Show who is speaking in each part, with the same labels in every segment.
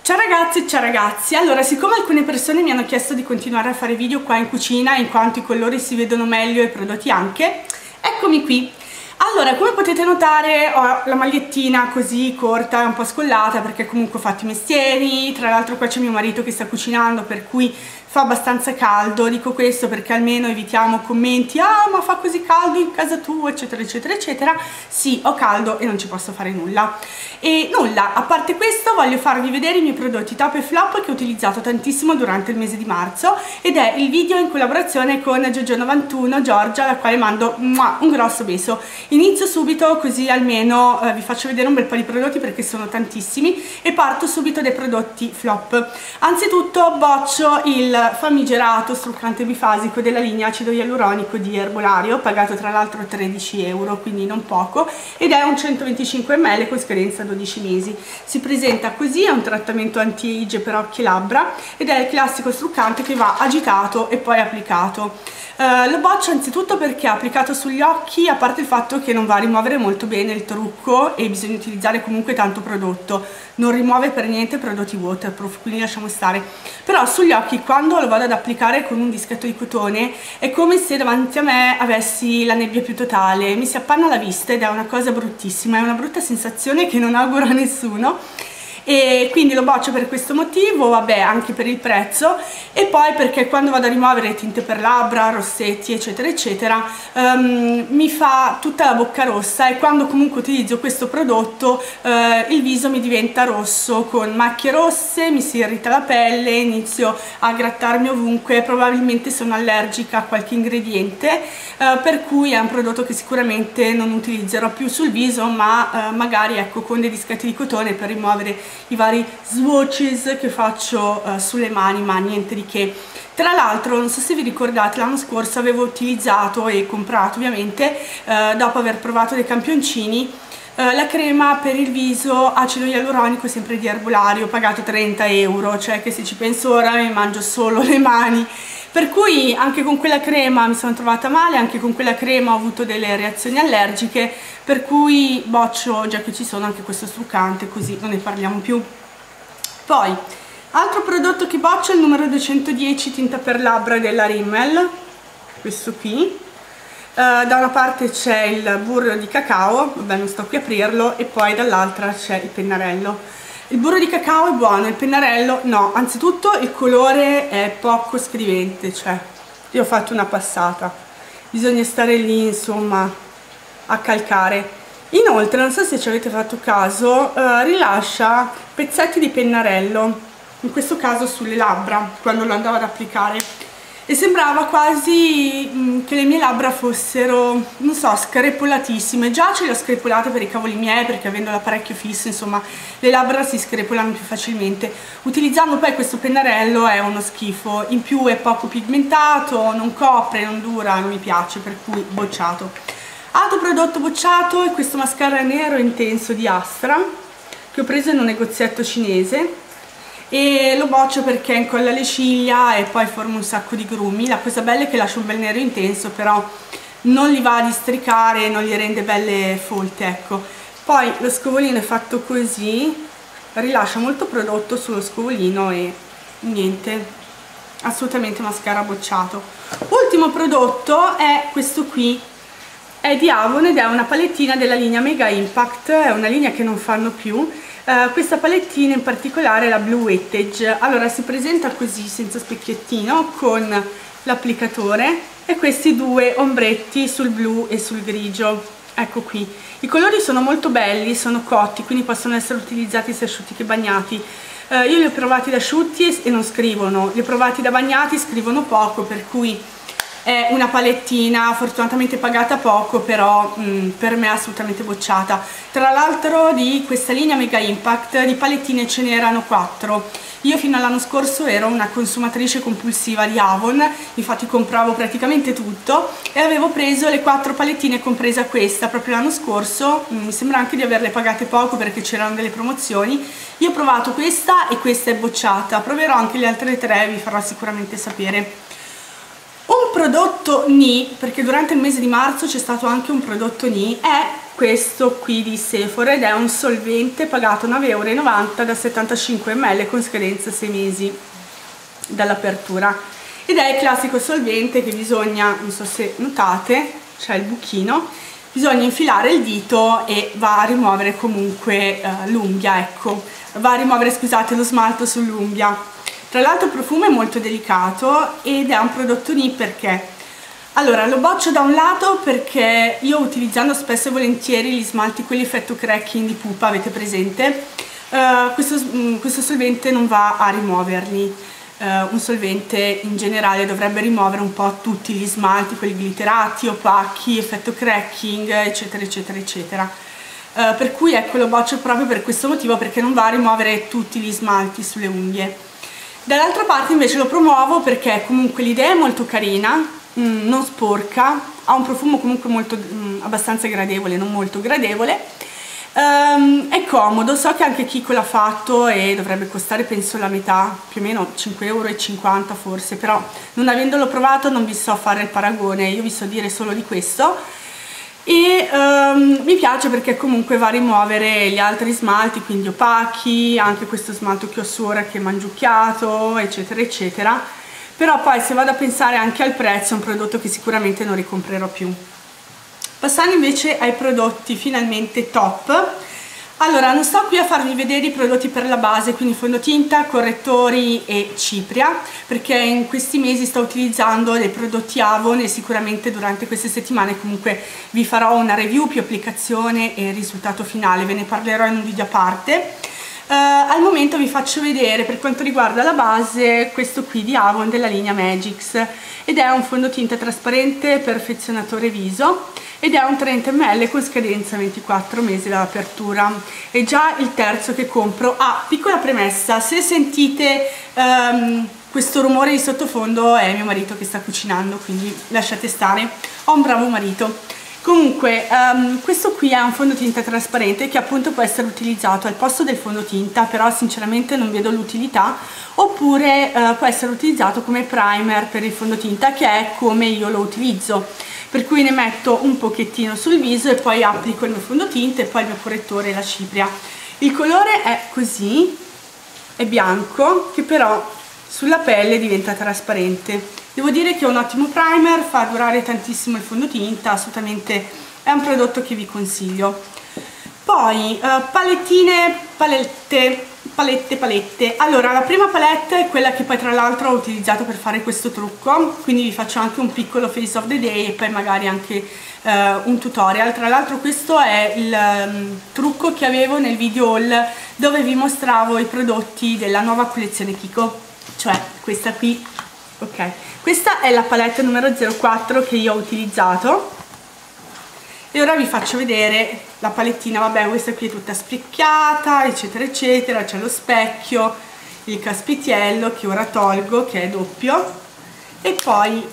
Speaker 1: Ciao ragazzi, ciao ragazzi. Allora, siccome alcune persone mi hanno chiesto di continuare a fare video qua in cucina in quanto i colori si vedono meglio e i prodotti anche, eccomi qui. Allora, come potete notare ho la magliettina così corta, un po' scollata perché comunque ho fatto i mestieri. Tra l'altro qua c'è mio marito che sta cucinando, per cui fa abbastanza caldo. Dico questo perché almeno evitiamo commenti: ah, ma fa così caldo in casa tua, eccetera eccetera eccetera. Sì, ho caldo e non ci posso fare nulla. E nulla, a parte questo voglio farvi vedere i miei prodotti top e flop che ho utilizzato tantissimo durante il mese di marzo, ed è il video in collaborazione con Giorgio91 Giorgia, alla quale mando un grosso beso. Inizio subito così almeno vi faccio vedere un bel po' di prodotti perché sono tantissimi, e parto subito dai prodotti flop. Anzitutto boccio il famigerato struccante bifasico della linea acido ialuronico di Erbolario, pagato tra l'altro 13 euro, quindi non poco, ed è un 125 ml con scadenza 12 mesi. Si presenta così, è un trattamento anti-age per occhi e labbra ed è il classico struccante che va agitato e poi applicato. Lo boccio anzitutto perché applicato sugli occhi, a parte il fatto che non va a rimuovere molto bene il trucco e bisogna utilizzare comunque tanto prodotto, non rimuove per niente prodotti waterproof, quindi lasciamo stare. Però sugli occhi, quando lo vado ad applicare con un dischetto di cotone, è come se davanti a me avessi la nebbia più totale, mi si appanna la vista ed è una cosa bruttissima, è una brutta sensazione che non auguro a nessuno. E quindi lo boccio per questo motivo, vabbè, anche per il prezzo, e poi perché quando vado a rimuovere tinte per labbra, rossetti eccetera eccetera, mi fa tutta la bocca rossa, e quando comunque utilizzo questo prodotto il viso mi diventa rosso con macchie rosse, mi si irrita la pelle, inizio a grattarmi ovunque. Probabilmente sono allergica a qualche ingrediente, per cui è un prodotto che sicuramente non utilizzerò più sul viso, ma magari ecco con dei dischetti di cotone per rimuovere i vari swatches che faccio sulle mani, ma niente di che. Tra l'altro, non so se vi ricordate, l'anno scorso avevo utilizzato e comprato ovviamente, dopo aver provato dei campioncini, la crema per il viso acido ialuronico sempre di Erbolario, pagato 30 euro, cioè che se ci penso ora mi mangio solo le mani. Per cui anche con quella crema mi sono trovata male, anche con quella crema ho avuto delle reazioni allergiche, per cui boccio, già che ci sono, anche questo struccante, così non ne parliamo più. Poi, altro prodotto che boccio è il numero 210 tinta per labbra della Rimmel, questo qui. Da una parte c'è il burro di cacao, vabbè non sto qui a aprirlo, e poi dall'altra c'è il pennarello. Il burro di cacao è buono, il pennarello no. Anzitutto il colore è poco scrivente, cioè io ho fatto una passata, bisogna stare lì insomma a calcare. Inoltre, non so se ci avete fatto caso, rilascia pezzetti di pennarello, in questo caso sulle labbra, quando lo andavo ad applicare, e sembrava quasi che le mie labbra fossero, non so, screpolatissime. Già ce le ho screpolate per i cavoli miei, perché avendo l'apparecchio fisso, insomma, le labbra si screpolano più facilmente. Utilizzando poi questo pennarello è uno schifo, in più è poco pigmentato, non copre, non dura, non mi piace, per cui bocciato. Altro prodotto bocciato è questo mascara nero intenso di Astra, che ho preso in un negozietto cinese, e lo boccio perché incolla le ciglia e poi forma un sacco di grumi. La cosa bella è che lascia un bel nero intenso, però non li va a districare, non gli rende belle folte, ecco. Poi lo scovolino è fatto così, rilascia molto prodotto sullo scovolino e niente, assolutamente mascara bocciato. Ultimo prodotto è questo qui, è di Avon ed è una palettina della linea Mega Impact, è una linea che non fanno più. Questa palettina in particolare è la Blue Wettage. Allora, si presenta così senza specchiettino, con l'applicatore e questi due ombretti sul blu e sul grigio. Ecco qui, i colori sono molto belli, sono cotti, quindi possono essere utilizzati sia asciutti che bagnati. Io li ho provati da asciutti e non scrivono, li ho provati da bagnati, scrivono poco, per cui è una palettina fortunatamente pagata poco, però per me è assolutamente bocciata. Tra l'altro di questa linea Mega Impact di palettine ce n'erano 4. Io fino all'anno scorso ero una consumatrice compulsiva di Avon, infatti compravo praticamente tutto, e avevo preso le 4 palettine compresa questa proprio l'anno scorso. Mi sembra anche di averle pagate poco perché c'erano delle promozioni. Io ho provato questa e questa è bocciata, proverò anche le altre 3, vi farò sicuramente sapere. Un prodotto ni, perché durante il mese di marzo c'è stato anche un prodotto ni, è questo qui di Sephora ed è un solvente pagato 9,90 € da 75 ml con scadenza 6 mesi dall'apertura, ed è il classico solvente che bisogna, non so se notate, c'è il buchino, bisogna infilare il dito e va a rimuovere comunque l'unghia, ecco, va a rimuovere, scusate, lo smalto sull'unghia. Tra l'altro il profumo è molto delicato ed è un prodotto NI perché, allora, lo boccio da un lato perché io, utilizzando spesso e volentieri gli smalti quelli effetto cracking di pupa, avete presente, questo solvente non va a rimuoverli. Un solvente in generale dovrebbe rimuovere un po' tutti gli smalti, quelli glitterati, opachi, effetto cracking, eccetera eccetera eccetera, per cui ecco, lo boccio proprio per questo motivo, perché non va a rimuovere tutti gli smalti sulle unghie. Dall'altra parte invece lo promuovo perché comunque l'idea è molto carina, non sporca, ha un profumo comunque molto abbastanza gradevole, non molto gradevole. È comodo, so che anche Kiko l'ha fatto e dovrebbe costare penso la metà, più o meno 5,50 € forse, però non avendolo provato non vi so fare il paragone, io vi so dire solo di questo. E mi piace perché comunque va a rimuovere gli altri smalti, quindi opachi, anche questo smalto che ho su ora che è mangiucchiato, eccetera eccetera. Però poi, se vado a pensare anche al prezzo, è un prodotto che sicuramente non ricomprerò più. Passando invece ai prodotti finalmente top, allora non sto qui a farvi vedere i prodotti per la base, quindi fondotinta, correttori e cipria, perché in questi mesi sto utilizzando dei prodotti Avon e sicuramente durante queste settimane comunque vi farò una review più applicazione e risultato finale, ve ne parlerò in un video a parte. Al momento vi faccio vedere, per quanto riguarda la base, questo qui di Avon della linea Magix, ed è un fondotinta trasparente perfezionatore viso ed è un 30 ml con scadenza 24 mesi dall'apertura. È già il terzo che compro. Piccola premessa, se sentite questo rumore di sottofondo è mio marito che sta cucinando, quindi lasciate stare, ho un bravo marito. Comunque questo qui è un fondotinta trasparente che appunto può essere utilizzato al posto del fondotinta, però sinceramente non vedo l'utilità, oppure può essere utilizzato come primer per il fondotinta, che è come io lo utilizzo, per cui ne metto un pochettino sul viso e poi applico il mio fondotinta e poi il mio correttore e la cipria. Il colore è così, è bianco, che però sulla pelle diventa trasparente. Devo dire che è un ottimo primer, fa durare tantissimo il fondotinta, assolutamente è un prodotto che vi consiglio. Poi palette. Allora, la prima palette è quella che poi tra l'altro ho utilizzato per fare questo trucco, quindi vi faccio anche un piccolo face of the day e poi magari anche un tutorial. Tra l'altro questo è il trucco che avevo nel video haul dove vi mostravo i prodotti della nuova collezione Kiko, cioè questa qui. Ok, questa è la palette numero 04 che io ho utilizzato e ora vi faccio vedere la palettina. Vabbè, questa qui è tutta specchiata, eccetera eccetera, c'è lo specchio, il caspitiello che ora tolgo, che è doppio, e poi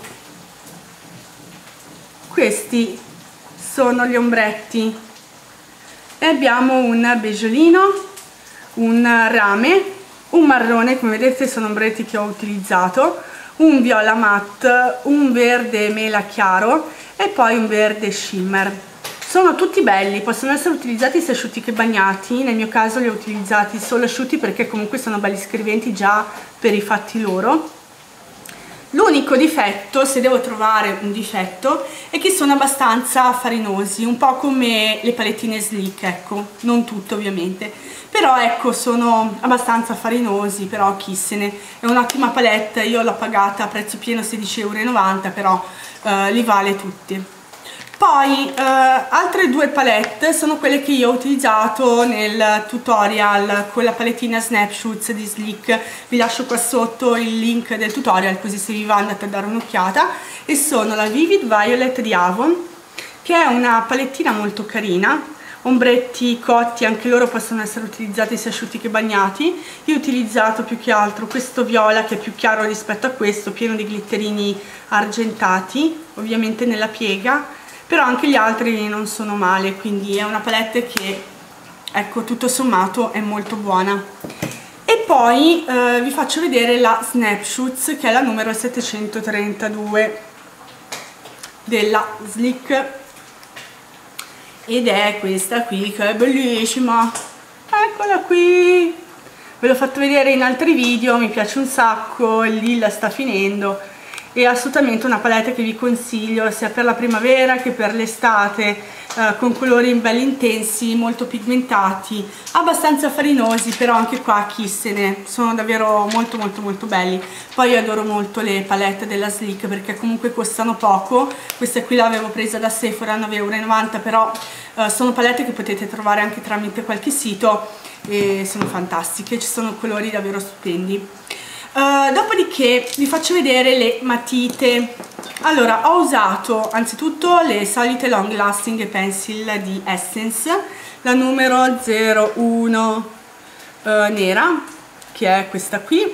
Speaker 1: questi sono gli ombretti e abbiamo un beggiolino, un rame, un marrone, come vedete sono ombretti che ho utilizzato, un viola matte, un verde mela chiaro e poi un verde shimmer. Sono tutti belli, possono essere utilizzati sia asciutti che bagnati. Nel mio caso li ho utilizzati solo asciutti perché comunque sono belli scriventi già per i fatti loro. L'unico difetto, se devo trovare un difetto, è che sono abbastanza farinosi, un po' come le palettine Sleek, ecco, non tutte ovviamente, però ecco, sono abbastanza farinosi, però chi se ne, è un'ottima palette, io l'ho pagata a prezzo pieno 16,90 €, però li vale tutti. Poi altre due palette sono quelle che io ho utilizzato nel tutorial con la palettina Snapshoots di Sleek. Vi lascio qua sotto il link del tutorial, così se vi va andate a dare un'occhiata, e sono la Vivid Violet di Avon, che è una palettina molto carina, ombretti cotti, anche loro possono essere utilizzati sia asciutti che bagnati. Io ho utilizzato più che altro questo viola che è più chiaro rispetto a questo, pieno di glitterini argentati, ovviamente nella piega, però anche gli altri non sono male, quindi è una palette che, ecco, tutto sommato è molto buona. E poi vi faccio vedere la Snapshoots, che è la numero 732 della Sleek, ed è questa qui che è bellissima, eccola qui, ve l'ho fatto vedere in altri video, mi piace un sacco, il lilla sta finendo, è assolutamente una palette che vi consiglio sia per la primavera che per l'estate, con colori belli intensi, molto pigmentati, abbastanza farinosi, però anche qua chi se ne, sono davvero molto molto molto belli. Poi io adoro molto le palette della Sleek perché comunque costano poco, questa qui l'avevo presa da Sephora a 9,90 €, però sono palette che potete trovare anche tramite qualche sito e sono fantastiche, ci sono colori davvero stupendi. Dopodiché vi faccio vedere le matite. Allora, ho usato anzitutto le solite Long Lasting Pencil di Essence, la numero 01 nera, che è questa qui,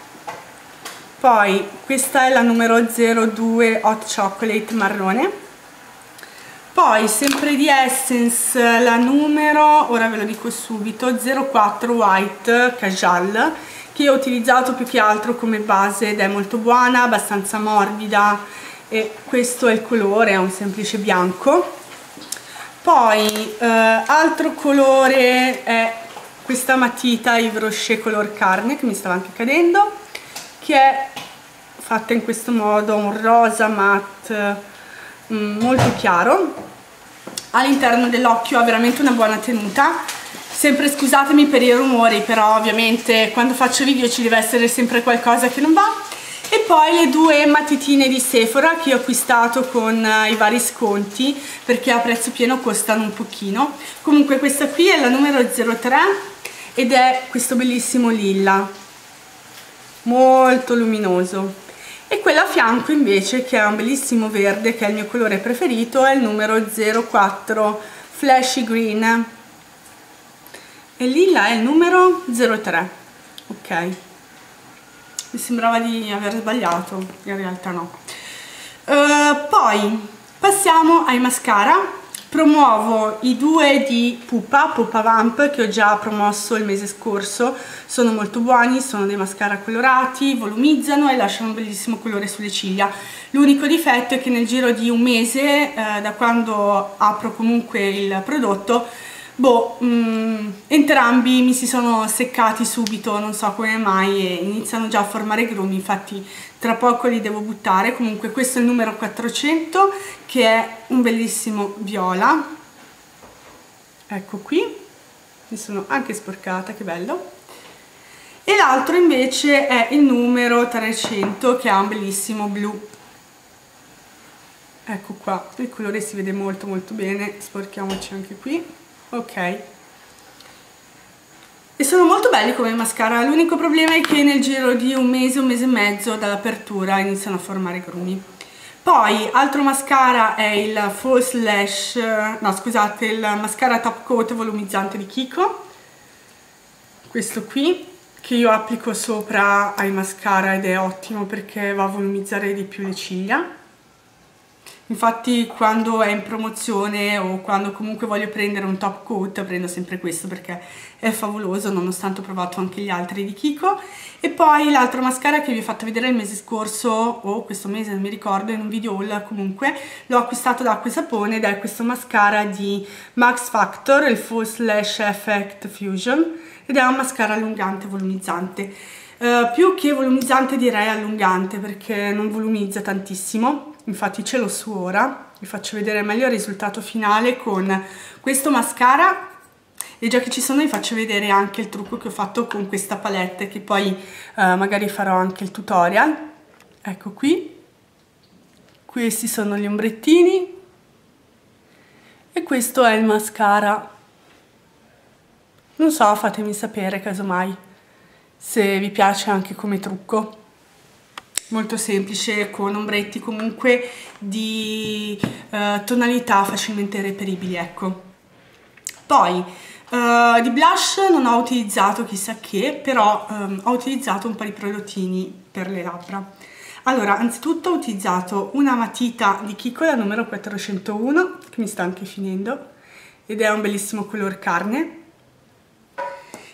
Speaker 1: poi questa è la numero 02 Hot Chocolate marrone, poi sempre di Essence la numero, ora ve lo dico subito, 04 White Casual, che ho utilizzato più che altro come base ed è molto buona, abbastanza morbida, e questo è il colore, è un semplice bianco. Poi altro colore è questa matita Yves Rocher color carne, che mi stava anche cadendo, che è fatta in questo modo, un rosa matte molto chiaro. All'interno dell'occhio ha veramente una buona tenuta. Sempre scusatemi per i rumori, però ovviamente quando faccio video ci deve essere sempre qualcosa che non va. E poi le due matitine di Sephora che ho acquistato con i vari sconti, perché a prezzo pieno costano un pochino. Comunque questa qui è la numero 03 ed è questo bellissimo lilla, molto luminoso. E quella a fianco invece, che è un bellissimo verde, che è il mio colore preferito, è il numero 04 Flashy Green. E lilla è il numero 03, ok, mi sembrava di aver sbagliato, in realtà no. Poi passiamo ai mascara. Promuovo i due di Pupa Vamp che ho già promosso il mese scorso, sono molto buoni, sono dei mascara colorati, volumizzano e lasciano un bellissimo colore sulle ciglia. L'unico difetto è che nel giro di un mese, da quando apro comunque il prodotto, entrambi mi si sono seccati subito, non so come mai, e iniziano già a formare grumi, infatti tra poco li devo buttare. Comunque questo è il numero 400, che è un bellissimo viola, ecco qui, mi sono anche sporcata, che bello. E l'altro invece è il numero 300, che ha un bellissimo blu, ecco qua, il colore si vede molto molto bene, sporchiamoci anche qui. Ok, e sono molto belli come mascara, l'unico problema è che nel giro di un mese e mezzo dall'apertura iniziano a formare grumi. Poi altro mascara è il False Lash, no scusate, il mascara Top Coat volumizzante di Kiko, questo qui, che io applico sopra ai mascara ed è ottimo perché va a volumizzare di più le ciglia. Infatti quando è in promozione o quando comunque voglio prendere un top coat prendo sempre questo perché è favoloso, nonostante ho provato anche gli altri di Kiko. E poi l'altro mascara che vi ho fatto vedere il mese scorso o questo mese, non mi ricordo, in un video haul, comunque l'ho acquistato da Acqua e Sapone ed è questo mascara di Max Factor, il False Lash Effect Fusion, ed è un mascara allungante volumizzante. Più che volumizzante direi allungante, perché non volumizza tantissimo. Infatti ce l'ho su ora, vi faccio vedere meglio il risultato finale con questo mascara, e già che ci sono vi faccio vedere anche il trucco che ho fatto con questa palette, che poi magari farò anche il tutorial. Ecco qui, questi sono gli ombrettini e questo è il mascara. Non so, fatemi sapere casomai se vi piace anche come trucco. Molto semplice, con ombretti comunque di tonalità facilmente reperibili, ecco. Poi di blush non ho utilizzato chissà che, però ho utilizzato un po' di prodottini per le labbra. Allora, anzitutto ho utilizzato una matita di Kiko, la numero 401, che mi sta anche finendo, ed è un bellissimo color carne.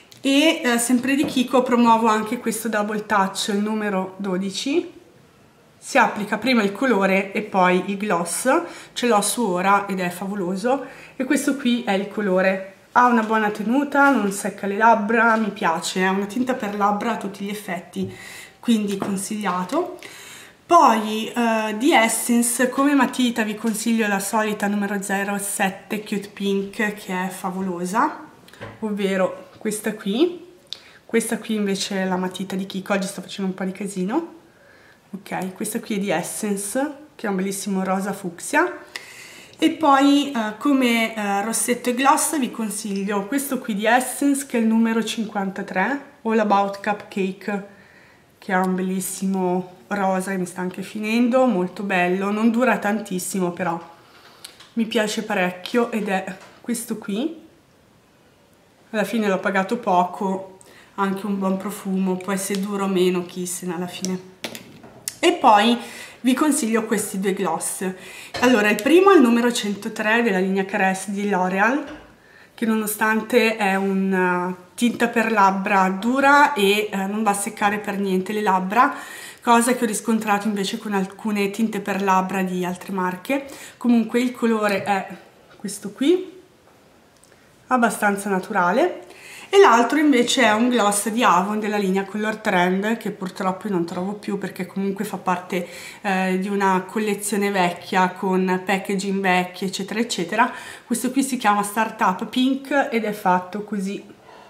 Speaker 1: E sempre di Kiko promuovo anche questo Double Touch, il numero 12, si applica prima il colore e poi il gloss. Ce l'ho su ora ed è favoloso, e questo qui è il colore. Ha una buona tenuta, non secca le labbra, mi piace, è una tinta per labbra a tutti gli effetti, quindi consigliato. Poi di Essence come matita vi consiglio la solita numero 07 Cute Pink, che è favolosa, ovvero questa qui. Questa qui invece è la matita di Kiko, oggi sto facendo un po' di casino. Ok, questa qui è di Essence, che è un bellissimo rosa fucsia. E poi come rossetto e gloss vi consiglio questo qui di Essence, che è il numero 53, All About Cupcake, che ha un bellissimo rosa che mi sta anche finendo, molto bello, non dura tantissimo però mi piace parecchio, ed è questo qui. Alla fine l'ho pagato poco, anche un buon profumo, poi se dura o meno chi se ne alla fine. E poi vi consiglio questi due gloss. Allora, il primo è il numero 103 della linea Caresse di L'Oreal, che nonostante è una tinta per labbra dura e non va a seccare per niente le labbra, cosa che ho riscontrato invece con alcune tinte per labbra di altre marche. Comunque il colore è questo qui, abbastanza naturale, e l'altro invece è un gloss di Avon della linea Color Trend, che purtroppo non trovo più perché comunque fa parte di una collezione vecchia con packaging vecchi eccetera eccetera. Questo qui si chiama Startup Pink ed è fatto così,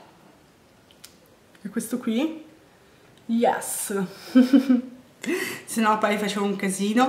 Speaker 1: e questo qui, yes se no poi facevo un casino.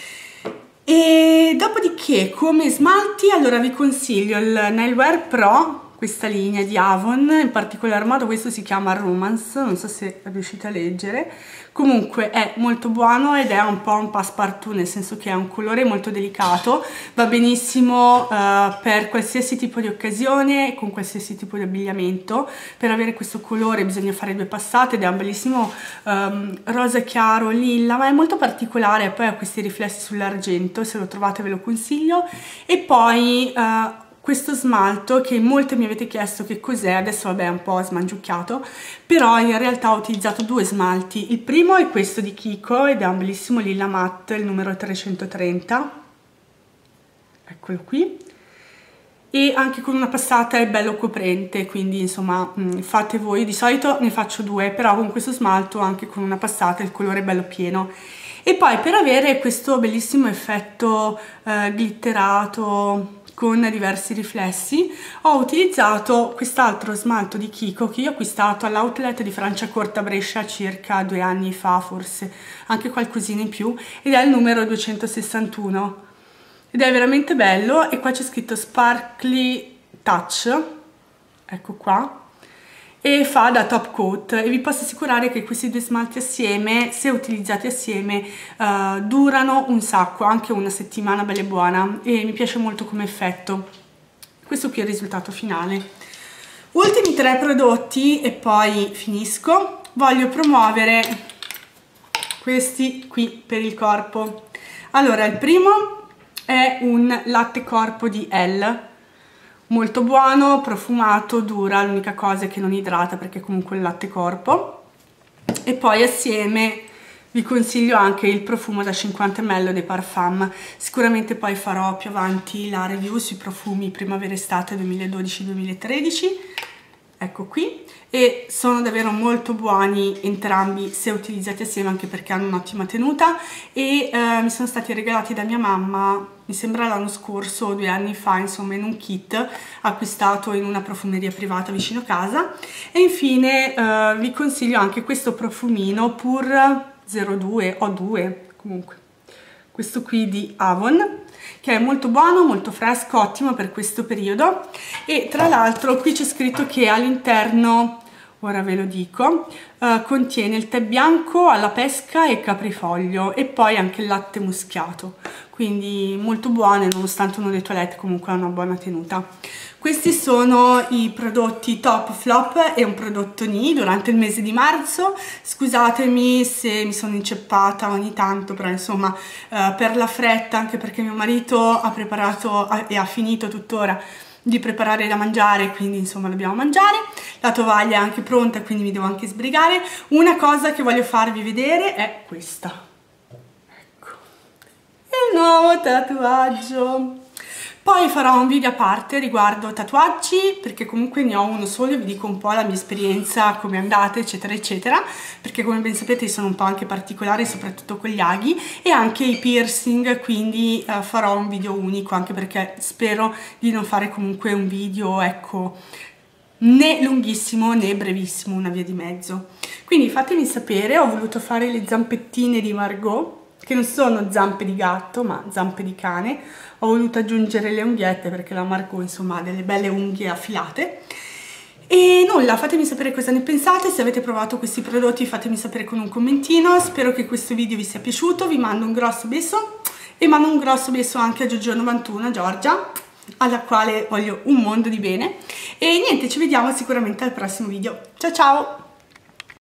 Speaker 1: E dopodiché come smalti, allora vi consiglio il Nailwear Pro, questa linea di Avon, in particolar modo questo si chiama Romance, non so se riuscite a leggere. Comunque è molto buono ed è un po' un passepartout, nel senso che è un colore molto delicato, va benissimo per qualsiasi tipo di occasione, con qualsiasi tipo di abbigliamento. Per avere questo colore bisogna fare due passate ed è un bellissimo rosa chiaro, lilla, ma è molto particolare, poi ha questi riflessi sull'argento, se lo trovate ve lo consiglio. E poi questo smalto che molte mi avete chiesto che cos'è, adesso vabbè è un po' smangiucchiato, però in realtà ho utilizzato due smalti. Il primo è questo di Kiko ed è un bellissimo lilla matte, il numero 330, eccolo qui, e anche con una passata è bello coprente, quindi insomma fate voi, di solito ne faccio due, però con questo smalto anche con una passata il colore è bello pieno. E poi per avere questo bellissimo effetto glitterato con diversi riflessi ho utilizzato quest'altro smalto di Kiko che io ho acquistato all'outlet di Franciacorta Brescia circa 2 anni fa, forse anche qualcosina in più, ed è il numero 261 ed è veramente bello. E qua c'è scritto Sparkly Touch, ecco qua, e fa da top coat, e vi posso assicurare che questi due smalti assieme, se utilizzati assieme, durano un sacco, anche una settimana bella e buona, e mi piace molto come effetto. Questo qui è il risultato finale. Ultimi 3 prodotti e poi finisco. Voglio promuovere questi qui per il corpo. Allora, il primo è un latte corpo di Elle, molto buono, profumato, dura, l'unica cosa è che non idrata perché comunque è il latte corpo. E poi assieme vi consiglio anche il profumo da 50 ml dei Parfum. Sicuramente poi farò più avanti la review sui profumi primavera-estate 2012-2013, ecco qui, e sono davvero molto buoni entrambi se utilizzati assieme, anche perché hanno un'ottima tenuta, e mi sono stati regalati da mia mamma, mi sembra l'anno scorso o 2 anni fa, insomma in un kit acquistato in una profumeria privata vicino casa. E infine vi consiglio anche questo profumino Pur 02 o 2, comunque questo qui di Avon, che è molto buono, molto fresco, ottimo per questo periodo. E tra l'altro qui c'è scritto che all'interno, ora ve lo dico, contiene il tè bianco alla pesca e caprifoglio, e poi anche il latte muschiato, quindi molto buone, nonostante uno dei toilette comunque ha una buona tenuta. Questi sono i prodotti Top Flop e un prodotto Ni durante il mese di marzo. Scusatemi se mi sono inceppata ogni tanto, però insomma per la fretta, anche perché mio marito ha preparato e ha finito tuttora di preparare da mangiare, quindi insomma dobbiamo mangiare. La tovaglia è anche pronta, quindi mi devo anche sbrigare. Una cosa che voglio farvi vedere è questa, il nuovo tatuaggio. Poi farò un video a parte riguardo tatuaggi, perché comunque ne ho uno solo e vi dico un po' la mia esperienza, come è andata, eccetera eccetera, perché come ben sapete sono un po' anche particolari, soprattutto con gli aghi e anche i piercing, quindi farò un video unico, anche perché spero di non fare comunque un video, ecco, né lunghissimo né brevissimo, una via di mezzo. Quindi fatemi sapere, ho voluto fare le zampettine di Margot, che non sono zampe di gatto ma zampe di cane. Ho voluto aggiungere le unghiette perché la Margot insomma ha delle belle unghie affilate. E nulla, fatemi sapere cosa ne pensate, se avete provato questi prodotti fatemi sapere con un commentino. Spero che questo video vi sia piaciuto, vi mando un grosso bacio e mando un grosso bacio anche a Giorgio91, Giorgia, alla quale voglio un mondo di bene. E niente, ci vediamo sicuramente al prossimo video. Ciao ciao!